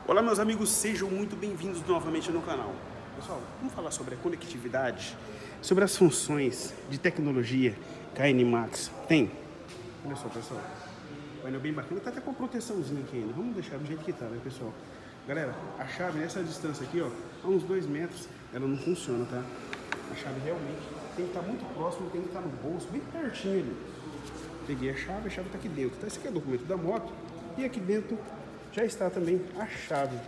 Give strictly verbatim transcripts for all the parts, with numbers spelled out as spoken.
Olá meus amigos, sejam muito bem-vindos novamente no canal. Pessoal, vamos falar sobre a conectividade, sobre as funções de tecnologia que a Animax tem. Olha só pessoal, o painel bem bacana, tá até com a proteçãozinha aqui ainda, vamos deixar do jeito que tá, né pessoal? Galera, a chave nessa distância aqui, ó, a uns dois metros, ela não funciona, tá? A chave realmente tem que estar muito próximo, tem que estar no bolso, bem pertinho ali. Peguei a chave, a chave tá aqui dentro, tá? Esse aqui é o documento da moto e aqui dentro já está também a chave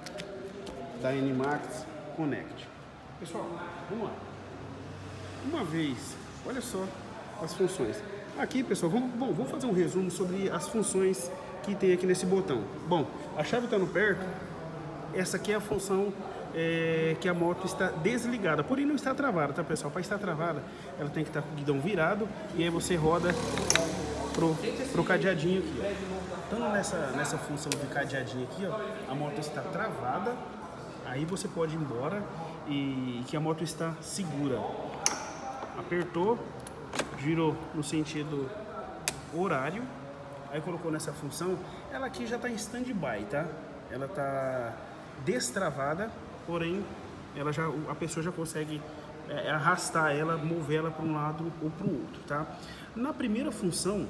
da Animax Connect. Pessoal, vamos lá. Uma vez, olha só as funções. Aqui, pessoal, vamos, bom, vou fazer um resumo sobre as funções que tem aqui nesse botão. Bom, a chave está no perto. Essa aqui é a função é, que a moto está desligada, porém não está travada, tá, pessoal? Para estar travada, ela tem que estar com o guidão virado e aí você roda pro, pro cadeadinho aqui, ó. Então nessa, nessa função de cadeadinho aqui, ó, a moto está travada, aí você pode ir embora e que a moto está segura. Apertou, girou no sentido horário, aí colocou nessa função, ela aqui já está em stand-by, tá? Ela está destravada, porém ela já, a pessoa já consegue é, arrastar ela, mover ela para um lado ou para o outro, tá? Na primeira função,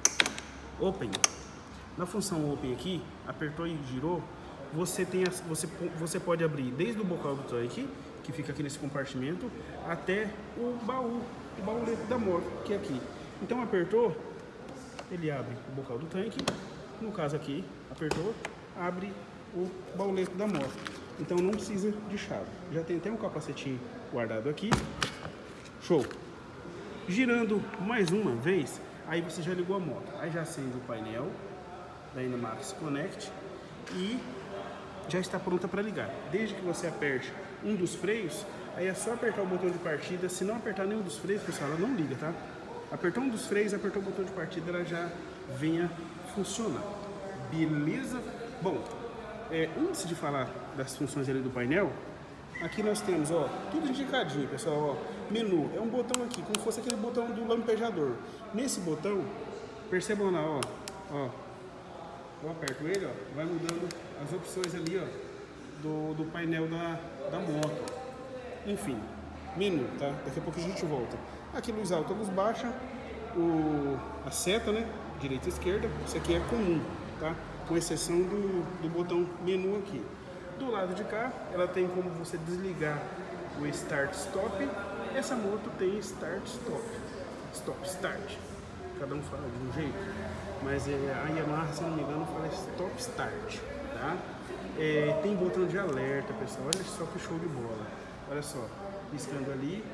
Open, na função Open aqui, apertou e girou, você, tem as, você, você pode abrir desde o bocal do tanque, que fica aqui nesse compartimento, até o baú, o baúlete da moto, que é aqui. Então apertou, ele abre o bocal do tanque, no caso aqui, apertou, abre o baúlete da moto. Então não precisa de chave. Já tem até um capacetinho guardado aqui. Show! Girando mais uma vez, aí você já ligou a moto. Aí já acende o painel da Animax Connect e já está pronta para ligar. Desde que você aperte um dos freios, aí é só apertar o botão de partida. Se não apertar nenhum dos freios, pessoal, ela não liga, tá? Apertou um dos freios, apertou o botão de partida, ela já venha funcionar. Beleza? Bom, é, antes de falar das funções ali do painel, aqui nós temos, ó, tudo indicadinho, pessoal, ó, menu, é um botão aqui, como se fosse aquele botão do lampejador. Nesse botão, percebam lá, ó, ó, eu aperto ele, ó, vai mudando as opções ali, ó, do, do painel da, da moto. Enfim, menu, tá? Daqui a pouco a gente volta. Aqui luz alta, luz baixa, o, a seta, né, direita e esquerda, isso aqui é comum, tá? Com exceção do, do botão menu aqui. Do lado de cá, ela tem como você desligar o Start Stop. Essa moto tem Start Stop, Stop Start. Cada um fala de um jeito, mas é, a Yamaha, se não me engano, fala Stop Start, tá? É, tem botão de alerta, pessoal. Olha só que show de bola. Olha só, piscando ali.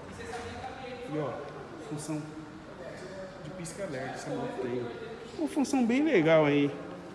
E ó, função de pisca-alerta essa moto tem. Uma função bem legal aí.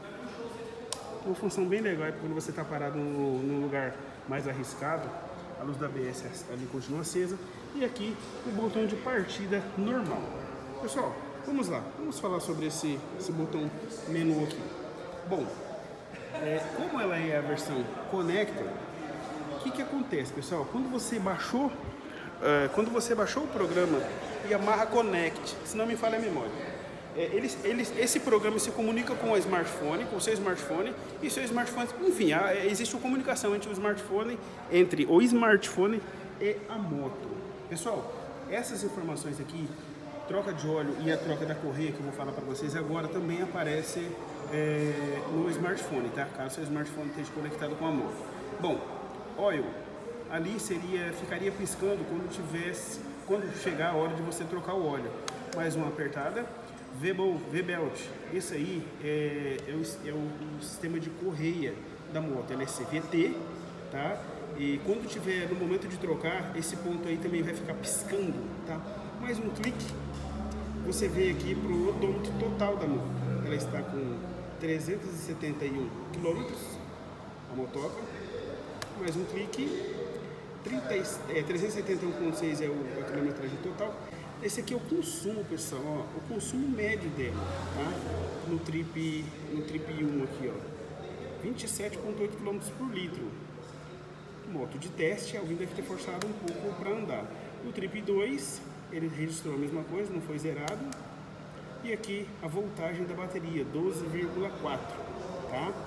Uma função bem legal é quando você está parado no, num lugar mais arriscado, a luz da A B S ali continua acesa e aqui o botão de partida normal. Pessoal, vamos lá, vamos falar sobre esse, esse botão menu aqui. Bom, é, como ela é a versão Connector, o que que acontece, pessoal? Quando você baixou, é, quando você baixou o programa Yamaha Connect, se não me falha a memória, Eles, eles, esse programa se comunica com o smartphone, com o seu smartphone e seu smartphone, enfim, há, existe uma comunicação entre o smartphone, entre o smartphone e a moto. Pessoal, essas informações aqui, troca de óleo e a troca da correia que eu vou falar para vocês agora também aparece é, no smartphone, tá? Caso seu smartphone esteja conectado com a moto. Bom, óleo, ali seria, ficaria piscando quando tivesse, quando chegar a hora de você trocar o óleo. Mais uma apertada. V-Belt, esse aí é, é, o, é o sistema de correia da moto, ela é C V T, tá? E quando tiver no momento de trocar, esse ponto aí também vai ficar piscando, tá? Mais um clique, você vê aqui para o odômetro total da moto, ela está com trezentos e setenta e um quilômetros, a motoca, mais um clique, trinta, é, trezentos e setenta e um vírgula seis é o, a quilometragem total. Esse aqui é o consumo, pessoal, ó, o consumo médio dela, tá? No Trip, no Trip um aqui, ó, vinte e sete vírgula oito quilômetros por litro. Moto de teste, alguém deve ter forçado um pouco para andar. No Trip dois, ele registrou a mesma coisa, não foi zerado. E aqui a voltagem da bateria, doze vírgula quatro, tá?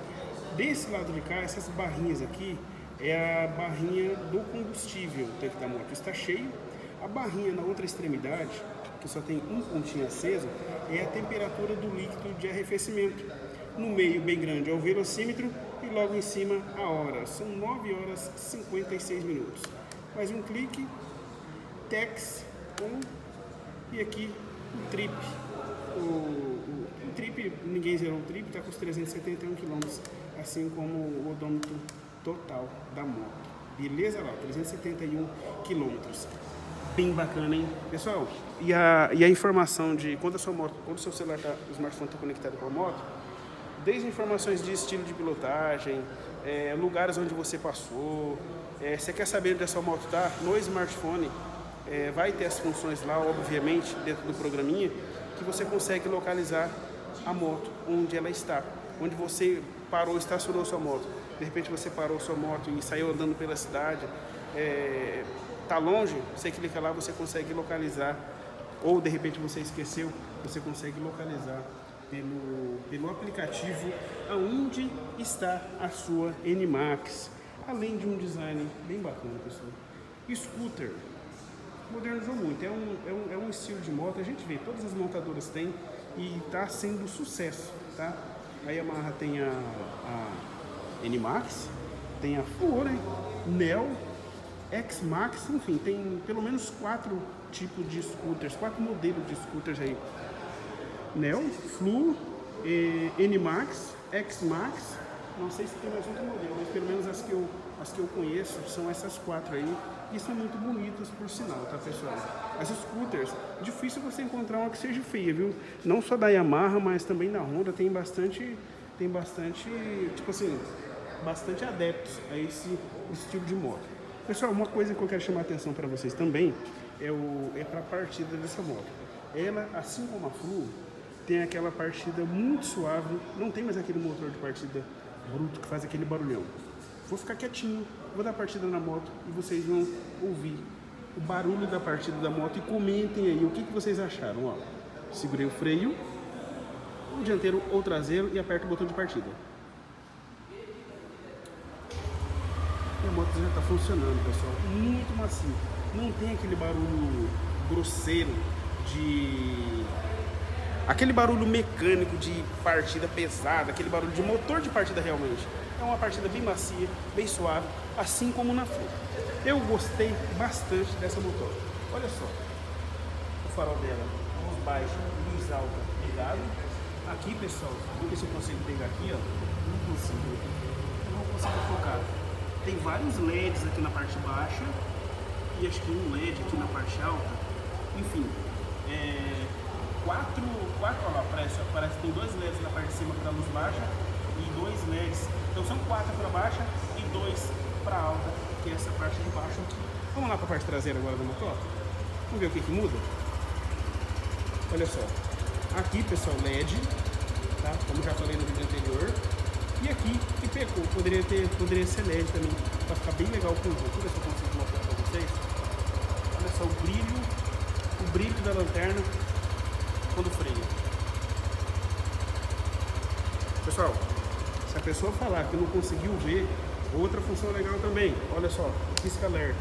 Desse lado de cá, essas barrinhas aqui é a barrinha do combustível. O tanque da moto está cheio. A barrinha na outra extremidade, que só tem um pontinho aceso, é a temperatura do líquido de arrefecimento. No meio, bem grande, é o velocímetro e logo em cima a hora. São nove horas e cinquenta e seis minutos. Mais um clique, Tex um, e aqui o trip. O, o, o trip, ninguém zerou o trip, está com os trezentos e setenta e um quilômetros, assim como o odômetro total da moto. Beleza lá, trezentos e setenta e um quilômetros. Bem bacana, hein? Pessoal, e a, e a informação de quando a sua moto, quando o seu celular tá, o smartphone está conectado com a moto, desde informações de estilo de pilotagem, é, lugares onde você passou, é, você quer saber onde a sua moto está, no smartphone, é, vai ter as funções lá, obviamente, dentro do programinha, que você consegue localizar a moto, onde ela está, onde você parou, estacionou sua moto. De repente você parou sua moto e saiu andando pela cidade, é, tá longe, você clica lá, você consegue localizar, ou de repente você esqueceu, você consegue localizar pelo, pelo aplicativo aonde está a sua N Max, além de um design bem bacana, pessoal. Scooter, modernizou muito, é um, é, um, é um estilo de moto, a gente vê, todas as montadoras têm e está sendo sucesso, tá? A Yamaha tem a, a N Max, tem a Fury, Neo, X-Max, enfim, tem pelo menos quatro tipos de scooters, quatro modelos de scooters aí. Neo, Flu, eh, N Max, X-Max, não sei se tem mais outro modelo, mas pelo menos as que, eu, as que eu conheço são essas quatro aí, e são muito bonitas por sinal, tá pessoal? As scooters, difícil você encontrar uma que seja feia, viu? Não só da Yamaha, mas também da Honda, tem bastante, tem bastante, tipo assim, bastante adeptos a esse estilo de moto. Pessoal, uma coisa que eu quero chamar a atenção para vocês também é, o, é para a partida dessa moto. Ela, assim como a Flu, tem aquela partida muito suave, não tem mais aquele motor de partida bruto que faz aquele barulhão. Vou ficar quietinho, vou dar partida na moto e vocês vão ouvir o barulho da partida da moto e comentem aí o que, que vocês acharam. Ó, segurei o freio, o dianteiro ou traseiro e aperto o botão de partida. E a moto já está funcionando, pessoal, muito macio, não tem aquele barulho grosseiro de... aquele barulho mecânico de partida pesada, aquele barulho de motor de partida realmente. É uma partida bem macia, bem suave, assim como na Flu. Eu gostei bastante dessa motor. Olha só, o farol dela, luz baixa, luz alta, ligado. Aqui, pessoal, vamos ver se eu consigo pegar aqui, ó. Não consigo, eu não consigo focar. Tem vários L E Ds aqui na parte baixa e acho que um L E D aqui na parte alta. Enfim, é, quatro, quatro, olha lá, parece, parece que tem dois L E Ds na parte de cima para luz baixa e dois L E Ds. Então são quatro para baixa e dois para alta, que é essa parte de baixo aqui. Vamos lá para a parte traseira agora da moto. Vamos ver o que que muda. Olha só, aqui pessoal, L E D, tá? Como já falei no vídeo anterior. E aqui, que pecou, poderia, ter, poderia ser L E D também, para ficar bem legal o conjunto. Deixa eu ver se eu consigo mostrar para vocês. Olha só o brilho, o brilho da lanterna quando freia. Pessoal, se a pessoa falar que não conseguiu ver, outra função legal também, olha só, o pisca-alerta.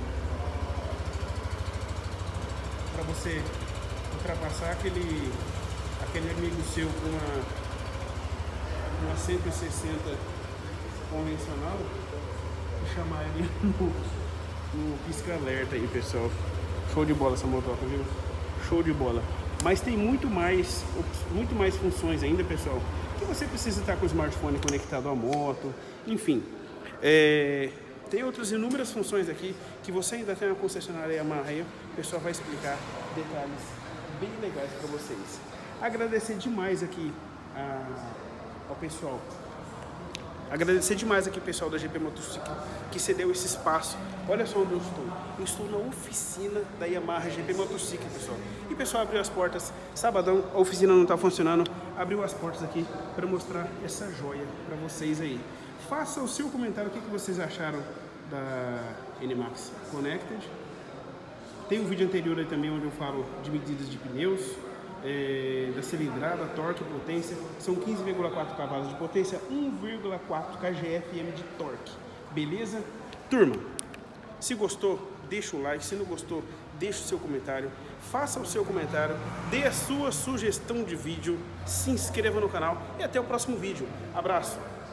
Para você ultrapassar aquele, aquele amigo seu com uma... uma cento e sessenta convencional e chamar ele no, no pisca-alerta aí, pessoal. Show de bola essa motoca, viu? Show de bola. Mas tem muito mais, muito mais funções ainda, pessoal, que você precisa estar com o smartphone conectado à moto, enfim. É, tem outras inúmeras funções aqui que você ainda tem uma concessionária Yamaha aí, o pessoal vai explicar detalhes bem legais para vocês. Agradecer demais aqui a... ao pessoal, agradecer demais aqui o pessoal da G P Motociclo que cedeu esse espaço. Olha só onde eu estou, eu estou na oficina da Yamaha G P Motociclo, pessoal. E o pessoal abriu as portas, sabadão, a oficina não está funcionando, abriu as portas aqui para mostrar essa joia para vocês aí. Faça o seu comentário, o que, que vocês acharam da N Max Connected. Tem um vídeo anterior aí também onde eu falo de medidas de pneus. é, da cilindrada, torque e potência. São quinze vírgula quatro cavalos de potência, um vírgula quatro kgfm de torque. Beleza? Turma, se gostou, deixa o like. Se não gostou, deixa o seu comentário. Faça o seu comentário, dê a sua sugestão de vídeo, se inscreva no canal e até o próximo vídeo. Abraço!